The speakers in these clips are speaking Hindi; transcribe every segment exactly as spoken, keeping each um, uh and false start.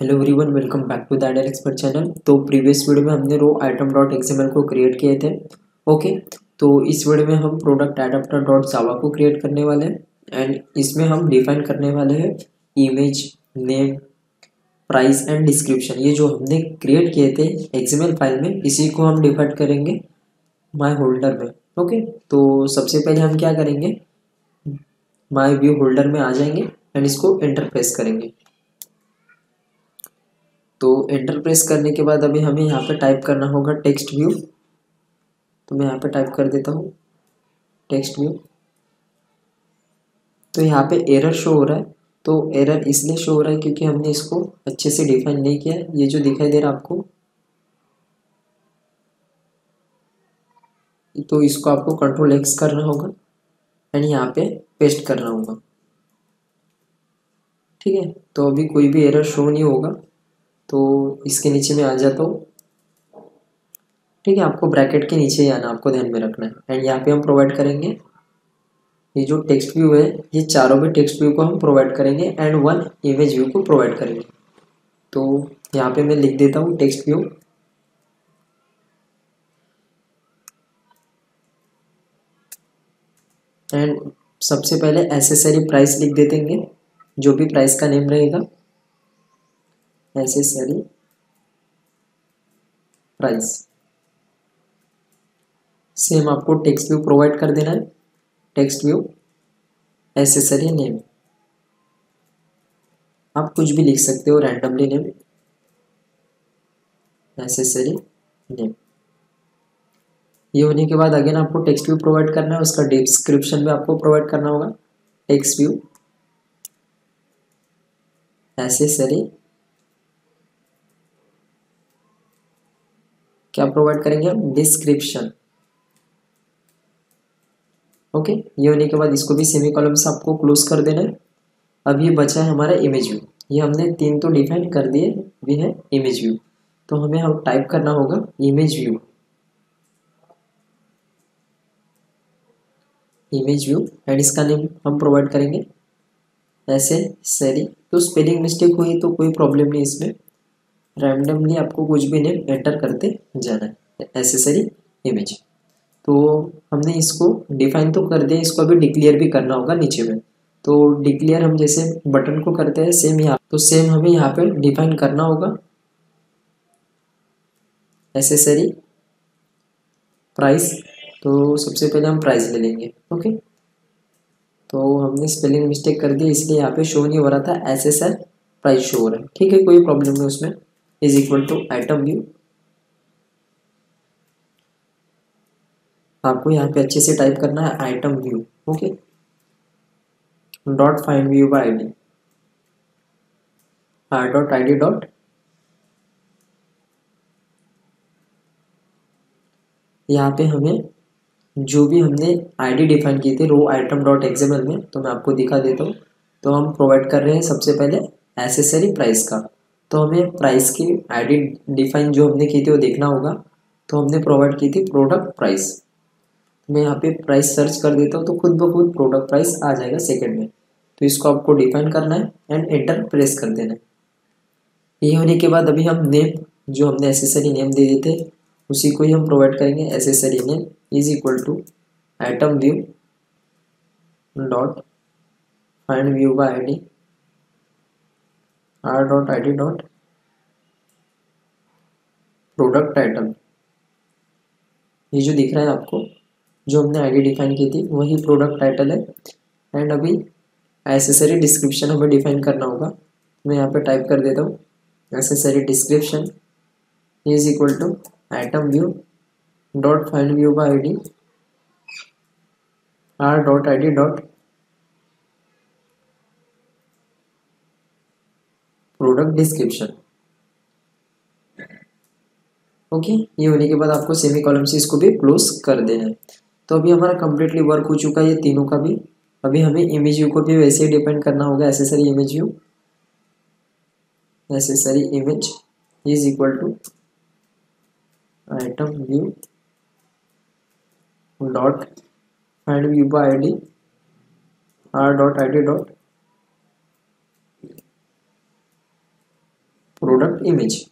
Hello everyone, welcome back to the ideal expert channel. तो प्रीवियस वीडियो में हमने रो आइटम डॉट एक्सएमएल को क्रिएट किए थे। ओके, तो इस वीडियो में हम प्रोडक्ट एडाप्टर डॉट जावा को क्रिएट करने वाले हैं एंड इसमें हम डिफाइन करने वाले हैं image, name, price and description. ये जो हमने क्रिएट किए थे एक्सएमएल फाइल में, इसी को हम डिफाइन करेंगे माई होल्डर में। ओके, तो सबसे पहले हम क्या करेंगे, माई व्यू होल्डर में आ जाएंगे एंड इसको एंटर प्रेस करेंगे। तो एंटर प्रेस करने के बाद अभी हमें यहाँ पे टाइप करना होगा टेक्स्ट व्यू। तो मैं यहाँ पे टाइप कर देता हूँ टेक्स्ट व्यू। तो यहाँ पे एरर शो हो रहा है। तो एरर इसलिए शो हो रहा है क्योंकि हमने इसको अच्छे से डिफाइन नहीं किया है। ये जो दिखाई दे रहा है आपको, तो इसको आपको कंट्रोल एक्स करना होगा एंड यहाँ पे पेस्ट करना होगा। ठीक है, तो अभी कोई भी एरर शो नहीं होगा। तो इसके नीचे में आ जाता हूँ। ठीक है, आपको ब्रैकेट के नीचे ही आना, आपको ध्यान में रखना है। एंड यहाँ पे हम प्रोवाइड करेंगे ये जो टेक्स्ट व्यू है, ये चारों भी टेक्स्ट व्यू को हम प्रोवाइड करेंगे एंड वन इमेज व्यू को प्रोवाइड करेंगे। तो यहाँ पे मैं लिख देता हूँ टेक्स्ट व्यू एंड सबसे पहले एसेसरी प्राइस लिख दे देंगे, जो भी प्राइस का नेम रहेगा एसेसरी प्राइस। सेम आपको टेक्स्ट व्यू प्रोवाइड कर देना है, टेक्स्ट व्यू एसेसरी नेम। आप कुछ भी लिख सकते हो, रैंडमली नेम, एसेसरी नेम। ये होने के बाद अगेन आपको टेक्स्ट व्यू प्रोवाइड करना है, उसका डिस्क्रिप्शन भी आपको प्रोवाइड करना होगा। टेक्स्ट व्यू एसेसरी क्या प्रोवाइड करेंगे हम, डिस्क्रिप्शन। ओके, ये होने के बाद इसको भी सेमी कॉलम से आपको क्लोज कर देना है। अब ये बचा है हमारा इमेज व्यू। ये हमने तीन तो डिफाइन कर दिए, भी है इमेज व्यू। तो हमें हम टाइप करना होगा image view, image view and इसका नेम हम प्रोवाइड करेंगे ऐसे सरी। तो स्पेलिंग मिस्टेक हुई तो कोई प्रॉब्लम नहीं, इसमें रैंडमली आपको कुछ भी नेम एंटर करते जाना है, एसेसरी इमेज। तो हमने इसको डिफाइन तो कर दिया, इसको अभी डिक्लेयर भी करना होगा नीचे में। तो डिक्लेयर हम जैसे बटन को करते हैं सेम यहाँ, तो सेम हमें यहाँ पे डिफाइन करना होगा एसेसरी प्राइस। तो सबसे पहले हम प्राइस ले लेंगे। ओके, तो हमने स्पेलिंग मिस्टेक कर दी, इसलिए यहाँ पे शो नहीं हो रहा था, एसेसर प्राइस शो हो रहा है। ठीक है, कोई प्रॉब्लम नहीं उसमें। Is equal to item view. आपको यहाँ पे अच्छे से टाइप करना है item view. Okay, dot find view by ID, R dot I D dot यहाँ पे हमें जो भी हमने आईडी डिफाइन की थी रो आइटम डॉट एक्सएमएल में, तो मैं आपको दिखा देता हूँ। तो हम प्रोवाइड कर रहे हैं सबसे पहले एसेसरी प्राइस का। तो हमें प्राइस की आईडी डिफाइन जो हमने की थी वो देखना होगा। तो हमने प्रोवाइड की थी प्रोडक्ट प्राइस। मैं यहाँ पे प्राइस सर्च कर देता हूँ तो खुद ब खुद प्रोडक्ट प्राइस आ जाएगा सेकंड में। तो इसको आपको डिफाइन करना है एंड एंटर प्रेस कर देना है। ये होने के बाद अभी हम नेम, जो हमने एसेसरी नेम दे देते उसी को ही हम प्रोवाइड करेंगे। Accessory name is equal to item view dot find view by ID, R dot I D dot product title. ये जो दिख रहा है आपको, जो हमने आईडी डिफाइन की थी वही प्रोडक्ट टाइटल है। एंड अभी एसेसरी डिस्क्रिप्शन हमें डिफाइन करना होगा। मैं यहाँ पे टाइप कर देता हूँ accessory description is equal to item view dot find view by ID, R dot I D dot product description. Okay, ये होने के बाद आपको सेमी कॉलम से इसको भी क्लोज कर देना है। तो अभी हमारा कंप्लीटली वर्क हो चुका है ये तीनों का भी। अभी हमें इमेज व्यू को भी वैसे ही डिपेंड करना होगा, accessory image view, accessory image is equal to item view dot find view by ID, R dot I D dot product image.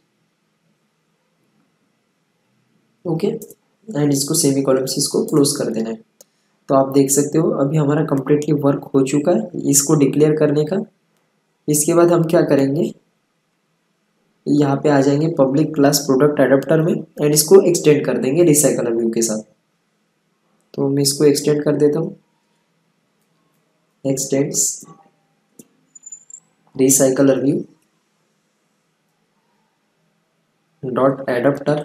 Okay, and इसको सेमी कॉलम से इसको क्लोज कर देना है। तो आप देख सकते हो अभी हमारा कंप्लीटली वर्क हो चुका है इसको डिक्लेयर करने का। इसके बाद हम क्या करेंगे, यहाँ पे आ जाएंगे पब्लिक क्लास प्रोडक्ट एडाप्टर में एंड इसको एक्सटेंड कर देंगे रिसाइकलर व्यू के साथ। तो मैं इसको एक्सटेंड कर देता हूँ, extends recycler view dot adapter,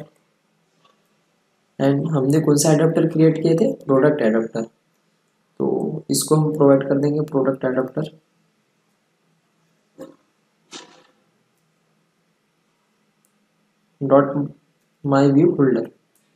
and हमने कौन सा एडाप्टर क्रिएट किए थे, प्रोडक्ट एडाप्टर। तो इसको हम प्रोवाइड कर देंगे product adapter dot my view holder.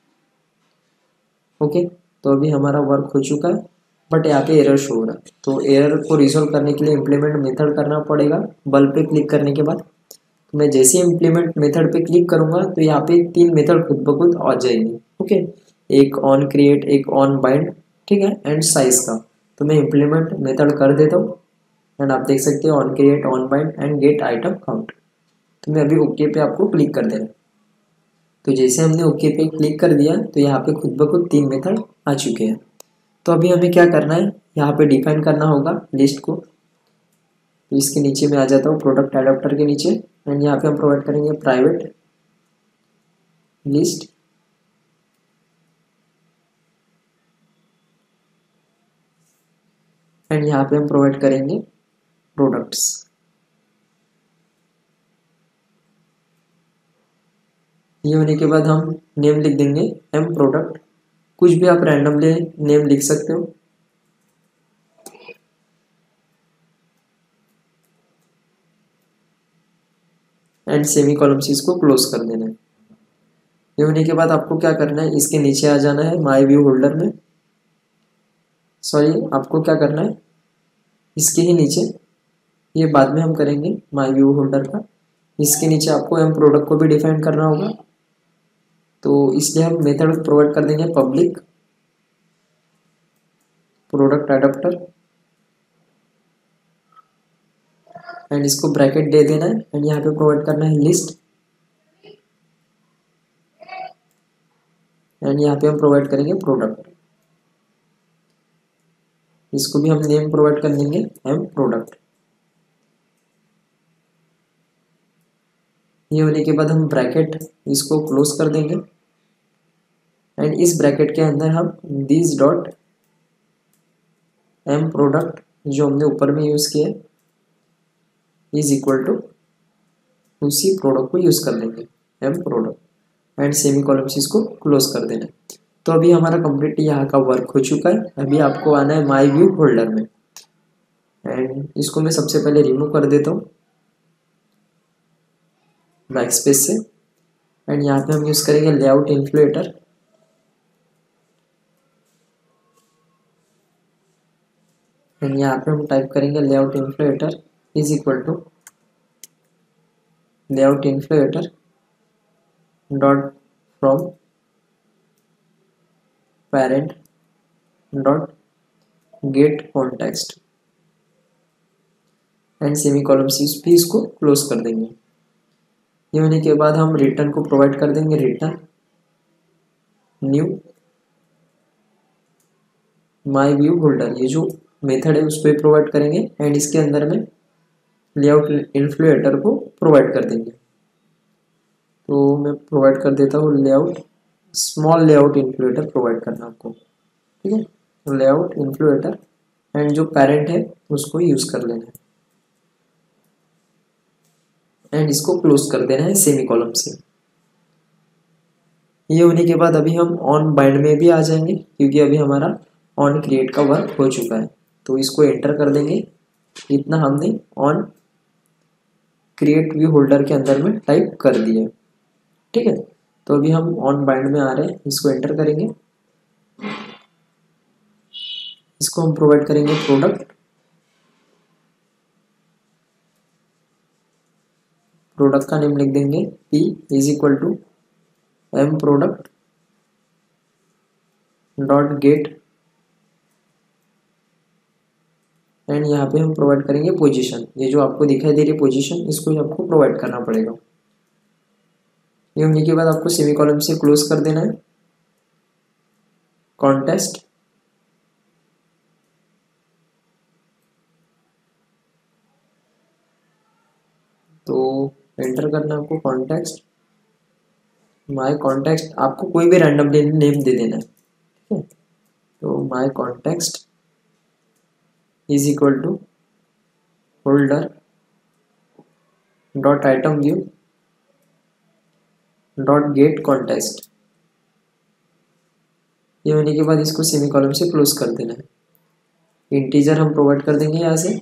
Okay, तो अभी हमारा वर्क हो चुका है बट यहाँ पे एरर शो हो रहा है। तो एरर को रिजोल्व करने के लिए इम्प्लीमेंट मेथड करना पड़ेगा। बल्ब पे क्लिक करने के बाद तो मैं जैसे ही इम्प्लीमेंट मेथड पे क्लिक करूंगा तो यहाँ पे तीन मेथड खुद ब खुद आ जाएंगे। ओके, एक ऑन क्रिएट, एक ऑन बाइंड, ठीक है, एंड साइज का। तो मैं इम्प्लीमेंट मेथड कर देता हूँ एंड आप देख सकते हो on create, on bind and get item count. तो मैं अभी ओके पे आपको क्लिक कर देना। तो जैसे हमने ओके पे क्लिक कर दिया तो यहाँ पे खुद ब खुद तीन मेथड आ चुके हैं। तो अभी हमें क्या करना है, यहाँ पे डिफाइन करना होगा लिस्ट को। तो इसके नीचे में आ जाता हूँ प्रोडक्ट एडाप्टर के नीचे एंड यहाँ पे हम प्रोवाइड करेंगे प्राइवेट लिस्ट एंड यहाँ पे हम प्रोवाइड करेंगे प्रोडक्ट्स। ये होने के बाद हम नेम लिख देंगे एम प्रोडक्ट, कुछ भी आप रैंडमली नेम लिख सकते हो। एंड सेमी कॉलम से इसको क्लोज कर देना है। ये होने के बाद आपको क्या करना है, इसके नीचे आ जाना है माई व्यू होल्डर में। सॉरी, आपको क्या करना है, इसके ही नीचे, ये बाद में हम करेंगे माई व्यू होल्डर का, इसके नीचे आपको एम प्रोडक्ट को भी डिफाइन करना होगा। तो इसलिए हम मेथड प्रोवाइड कर देंगे पब्लिक प्रोडक्ट एडाप्टर एंड इसको ब्रैकेट दे देना है एंड यहाँ पे प्रोवाइड करना है लिस्ट एंड यहाँ पे हम प्रोवाइड करेंगे प्रोडक्ट। इसको भी हम नेम प्रोवाइड कर देंगे एम प्रोडक्ट। ये होने के बाद हम ब्रैकेट इसको क्लोज कर देंगे एंड इस ब्रैकेट के अंदर हम दिस डॉट एम प्रोडक्ट जो हमने ऊपर में यूज किया इज इक्वल टू उसी प्रोडक्ट को यूज कर लेंगे M product and semicolon से इसको क्लोज कर देना। तो अभी हमारा कंप्लीट यहाँ का वर्क हो चुका है। अभी आपको आना है माई व्यू होल्डर में एंड इसको मैं सबसे पहले रिमूव कर देता हूँ बैक स्पेस से एंड यहाँ पे हम यूज करेंगे लेआउट इन्फ्लुएटर एंड यहाँ पे हम टाइप करेंगे layout inflater is equal to layout inflater dot from parent dot get context and semicolon से भी इसको क्लोज कर देंगे। ये होने के बाद हम रिटर्न को प्रोवाइड कर देंगे return new my view holder, ये जो मेथड है उसको प्रोवाइड करेंगे एंड इसके अंदर में लेआउट इन्फ्लुएटर को प्रोवाइड कर देंगे। तो मैं प्रोवाइड कर देता हूँ layout, small layout inflater provide करना आपको, ठीक है। तो लेआउट इन्फ्लुएटर एंड जो पेरेंट है उसको यूज कर लेना है एंड इसको क्लोज कर देना है सेमी कॉलम से। ये होने के बाद अभी हम ऑन बाइंड में भी आ जाएंगे क्योंकि अभी हमारा ऑन क्रिएट का वर्क हो चुका है। तो इसको एंटर कर देंगे, इतना हमने ऑन क्रिएट व्यू होल्डर के अंदर में टाइप कर दिया, ठीक है। तो अभी हम ऑन बाइंड में आ रहे हैं, इसको एंटर करेंगे, इसको हम प्रोवाइड करेंगे प्रोडक्ट प्रोडक्ट का नेम लिख देंगे p is equal to M product dot get and यहाँ पे हम प्रोवाइड करेंगे पोजीशन, ये जो आपको दिखाई दे रही है पोजीशन, इसको आपको प्रोवाइड करना पड़ेगा। ये होने के बाद आपको सेमी कॉलम से क्लोज कर देना है कॉन्टेस्ट। तो एंटर करना है आपको कॉन्टेक्स्ट माय कॉन्टेक्स्ट, आपको कोई भी रैंडम नेम दे देना है, ठीक है। तो my context is equal to holder dot item view dot get context. ये होने के बाद इसको सेमी कॉलम से क्लोज कर देना है। इंटीजर हम प्रोवाइड कर देंगे यहाँ से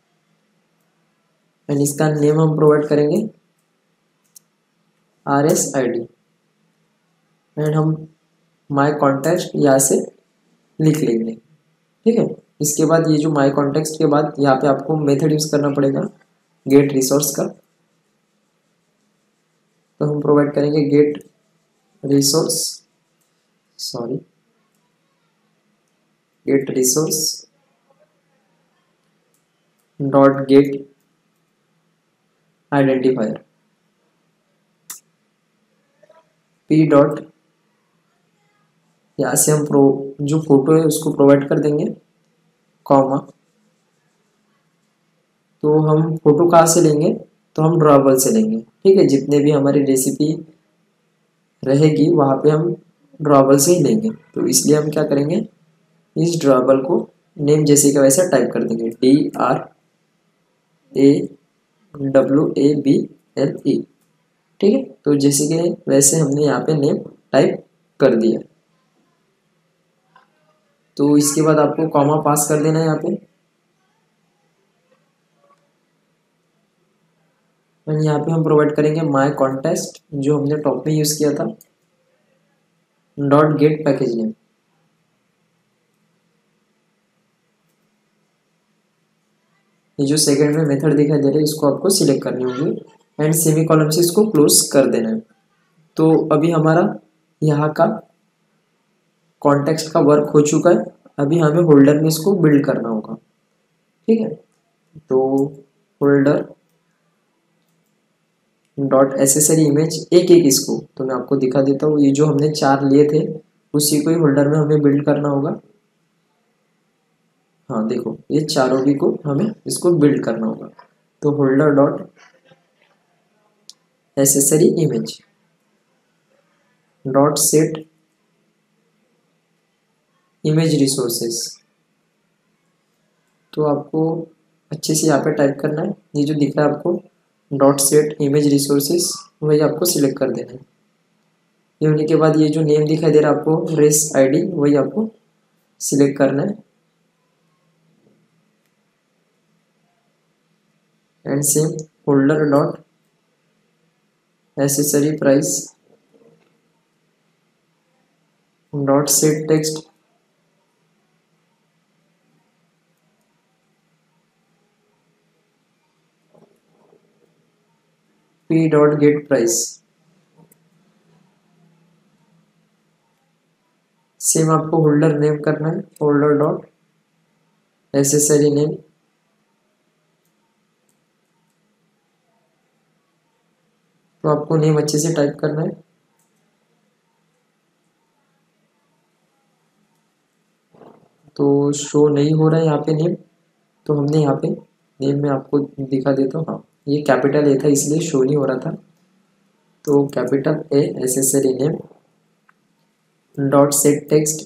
एंड इसका नेम हम प्रोवाइड करेंगे R S I D and हम माई कॉन्टेक्स्ट यहाँ से लिख लेंगे, ठीक है। इसके बाद ये जो माई कॉन्टेक्स्ट के बाद यहाँ पे आपको मेथड यूज करना पड़ेगा गेट रिसोर्स का। तो हम प्रोवाइड करेंगे get resource sorry get resource dot get identifier P dot, यहाँ से हम प्रो जो फोटो है उसको प्रोवाइड कर देंगे कॉमा। तो हम फोटो कहाँ से लेंगे, तो हम ड्रॉएबल से लेंगे, ठीक है। जितने भी हमारी रेसिपी रहेगी वहाँ पे हम ड्रॉएबल से ही लेंगे। तो इसलिए हम क्या करेंगे, इस ड्रॉएबल को नेम जैसे का वैसा टाइप कर देंगे D R A W A B L E, ठीक है। तो जैसे कि वैसे हमने यहाँ पे नेम टाइप कर दिया। तो इसके बाद आपको कॉमा पास कर देना है यहाँ पे एंड यहाँ पे हम प्रोवाइड करेंगे माय कॉन्टेक्स्ट जो हमने टॉप में यूज किया था डॉट गेट पैकेज नेम। ये जो सेकंड में मेथड दिखाई दे रहा है इसको आपको सिलेक्ट करनी होगी एंड सेमी कॉलम से इसको क्लोज कर देना है। तो अभी हमारा यहाँ का कॉन्टेक्स्ट का वर्क हो चुका है। अभी हमें होल्डर में इसको बिल्ड करना होगा, ठीक है। तो होल्डर डॉट एसेसरी इमेज एक एक इसको तो मैं आपको दिखा देता हूँ। ये जो हमने चार लिए थे उसी को ही होल्डर में हमें बिल्ड करना होगा। हाँ देखो ये चारों भी को हमें इसको बिल्ड करना होगा। तो holder dot accessory image dot set image resources. तो आपको अच्छे से यहाँ पे टाइप करना है, ये जो दिख रहा है आपको डॉट सेट इमेज रिसोर्सेस वही आपको सिलेक्ट कर देना है। ये होने के बाद ये जो नेम दिखाई दे रहा है आपको रेस आईडी वही आपको सिलेक्ट करना है and same holder dot accessory price dot set text P dot get price. Same आपको होल्डर नेम करना है होल्डर डॉट एसेसरी नेम तो आपको नेम अच्छे से टाइप करना है। तो शो नहीं हो रहा है यहाँ पे नेम, तो हमने यहाँ पे नेम में आपको दिखा देता हूँ। हाँ ये कैपिटल ए था इसलिए शो नहीं हो रहा था। तो capital A accessory name dot set text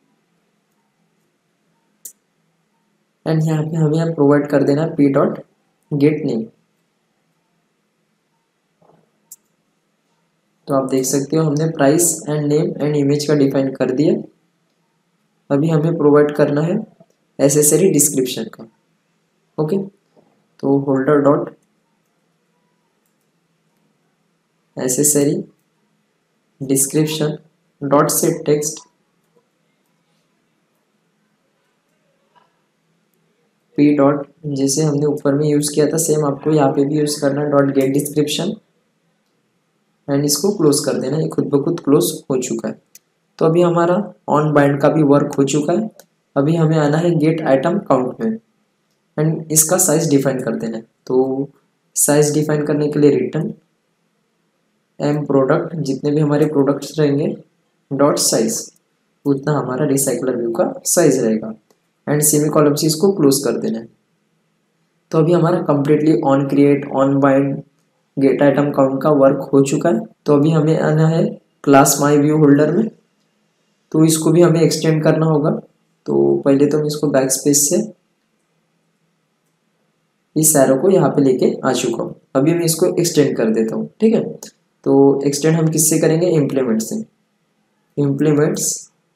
and यहाँ पे हमें यहाँ प्रोवाइड कर देना पी डॉट गेट नेम। तो आप देख सकते हो हमने price and name and image का डिफाइन कर दिया। अभी हमें प्रोवाइड करना है एसेसरी डिस्क्रिप्शन का, ओके। तो holder dot accessory description dot set text P dot जैसे हमने ऊपर में यूज किया था सेम आपको यहाँ पे भी यूज करना है डॉट गेट डिस्क्रिप्शन एंड इसको क्लोज कर देना। ये खुद ब खुद क्लोज हो चुका है। तो अभी हमारा ऑन बाइंड का भी वर्क हो चुका है। अभी हमें आना है गेट आइटम काउंट में एंड इसका साइज डिफाइन कर देना है। तो साइज डिफाइन करने के लिए रिटर्न एम प्रोडक्ट, जितने भी हमारे प्रोडक्ट्स रहेंगे डॉट साइज, उतना हमारा रिसाइकलर व्यू का साइज रहेगा। एंड सेमी कॉलम से इसको क्लोज कर देना है। तो अभी हमारा completely on create, on bind, get item count का वर्क हो चुका है। तो अभी हमें आना है क्लास माई व्यू होल्डर में, तो इसको भी हमें एक्सटेंड करना होगा। तो पहले तो मैं इसको बैक स्पेस से इस एरो को यहाँ पे लेके आ चुका हूँ। अभी मैं इसको एक्सटेंड कर देता हूँ, ठीक है। तो एक्सटेंड हम किससे करेंगे, इम्प्लीमेंट से। Implements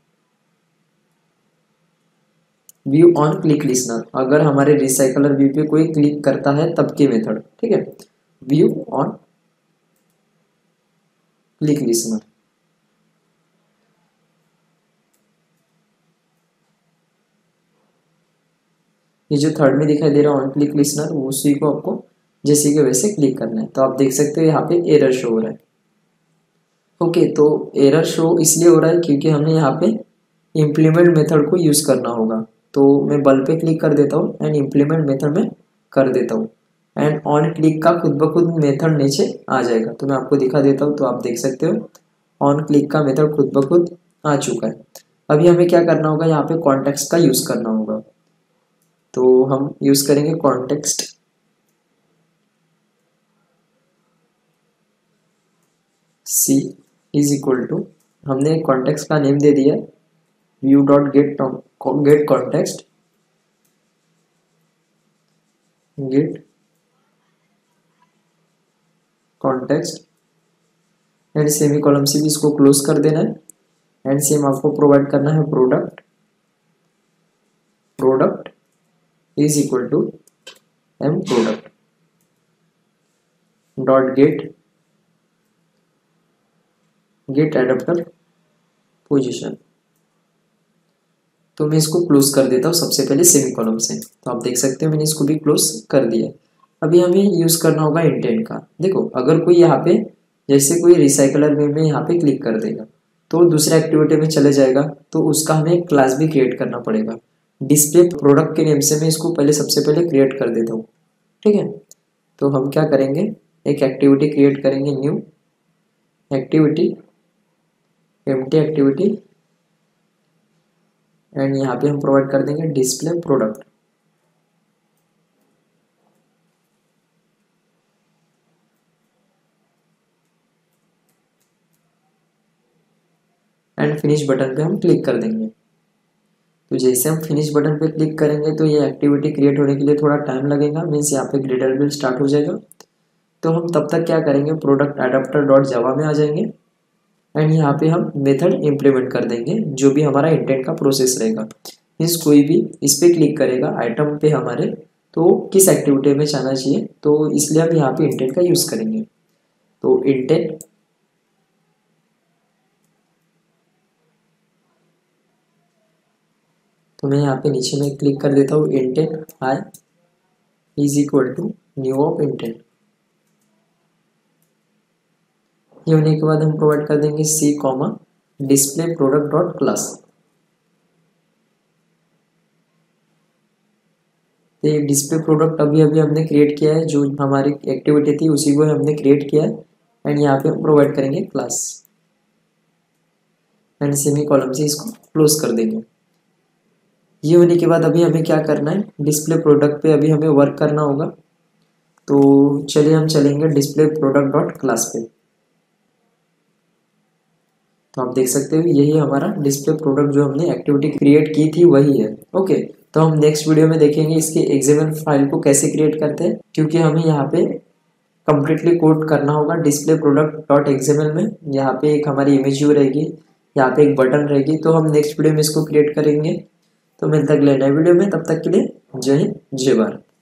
view on click listener, अगर हमारे रिसाइकलर व्यू पे कोई क्लिक करता है तब के मेथड, ठीक है। व्यू ऑन क्लिक लिस्नर, ये जो थर्ड में दिखाई दे रहा है ऑन क्लिक लिस्नर, उसी को आपको जैसे कि वैसे क्लिक करना है। तो आप देख सकते हो यहाँ पे एरर शो हो रहा है। ओके, तो एरर शो इसलिए हो रहा है क्योंकि हमने यहाँ पे इम्प्लीमेंट मेथड को यूज करना होगा। तो मैं बल पे क्लिक कर देता हूँ एंड इम्प्लीमेंट मेथड में कर देता हूँ, एंड ऑन क्लिक का खुद ब खुद मेथड नीचे आ जाएगा। तो मैं आपको दिखा देता हूँ। तो आप देख सकते हो ऑन क्लिक का मेथड खुद ब खुद आ चुका है। अभी हमें क्या करना होगा, यहाँ पे कॉन्टेक्स्ट का यूज करना होगा। तो हम यूज करेंगे context, C is equal to, हमने कॉन्टेक्स्ट का नेम दे दिया view dot get get context, get context and semicolon से भी इसको क्लोज कर देना है। एंड सेम आपको प्रोवाइड करना है product, product is equal to M product dot get get adapter position. तो मैं इसको क्लोज कर देता हूँ सबसे पहले सेमी कॉलम से। तो आप देख सकते हो मैंने इसको भी क्लोज कर दिया। अभी हमें यूज करना होगा इंटेंट का। देखो, अगर कोई यहाँ पे जैसे कोई रिसाइकलर वे में यहाँ पे क्लिक कर देगा तो दूसरा एक्टिविटी में चले जाएगा, तो उसका हमें एक क्लास भी क्रिएट करना पड़ेगा। डिस्प्ले प्रोडक्ट के नेम से मैं इसको पहले सबसे पहले क्रिएट कर देता हूँ, ठीक है। तो हम क्या करेंगे, एक एक्टिविटी क्रिएट करेंगे, new activity, empty activity, and यहाँ पे हम प्रोवाइड कर देंगे display product. And finish button पे हम क्लिक कर देंगे। तो जैसे हम फिनिश बटन पे क्लिक करेंगे तो ये एक्टिविटी क्रिएट होने के लिए थोड़ा टाइम लगेगा, मीन्स यहाँ पे ग्लिटर बिल स्टार्ट हो जाएगा। तो हम तब तक क्या करेंगे, प्रोडक्ट एडाप्टर डॉट जावा में आ जाएंगे एंड यहाँ पे हम मेथड इम्प्लीमेंट कर देंगे जो भी हमारा इंटेंट का प्रोसेस रहेगा। मीन्स कोई भी इस पर क्लिक करेगा आइटम पे हमारे, तो किस एक्टिविटी में जाना चाहिए, तो इसलिए हम यहाँ पे इंटेंट का यूज करेंगे। तो इंटेंट तो मैं यहाँ पे नीचे में क्लिक कर देता हूँ, intent I is equal to new of intent. ये होने के बाद हम प्रोवाइड कर देंगे C comma display product dot class. तो ये डिस्प्ले प्रोडक्ट अभी अभी हमने क्रिएट किया है, जो हमारी एक्टिविटी थी उसी को हमने क्रिएट किया है। एंड यहाँ पे हम प्रोवाइड करेंगे क्लास एंड सेमी कॉलम से इसको क्लोज कर देंगे। ये होने के बाद अभी हमें क्या करना है, डिस्प्ले प्रोडक्ट पे अभी हमें वर्क करना होगा। तो चलिए हम चलेंगे डिस्प्ले प्रोडक्ट डॉट क्लास पे। तो आप देख सकते हो यही हमारा डिस्प्ले प्रोडक्ट जो हमने एक्टिविटी क्रिएट की थी वही है। ओके, तो हम नेक्स्ट वीडियो में देखेंगे इसके एक्सएमएल फाइल को कैसे क्रिएट करते हैं, क्योंकि हमें यहाँ पे कंप्लीटली कोड करना होगा डिस्प्ले प्रोडक्ट डॉट एक्सएमएल में। यहाँ पे एक हमारी इमेज व्यू रहेगी, यहाँ पे एक बटन रहेगी। तो हम नेक्स्ट वीडियो में इसको क्रिएट करेंगे। तो मिलते हैं अगले नए वीडियो में, तब तक के लिए जय हिंद जय भारत।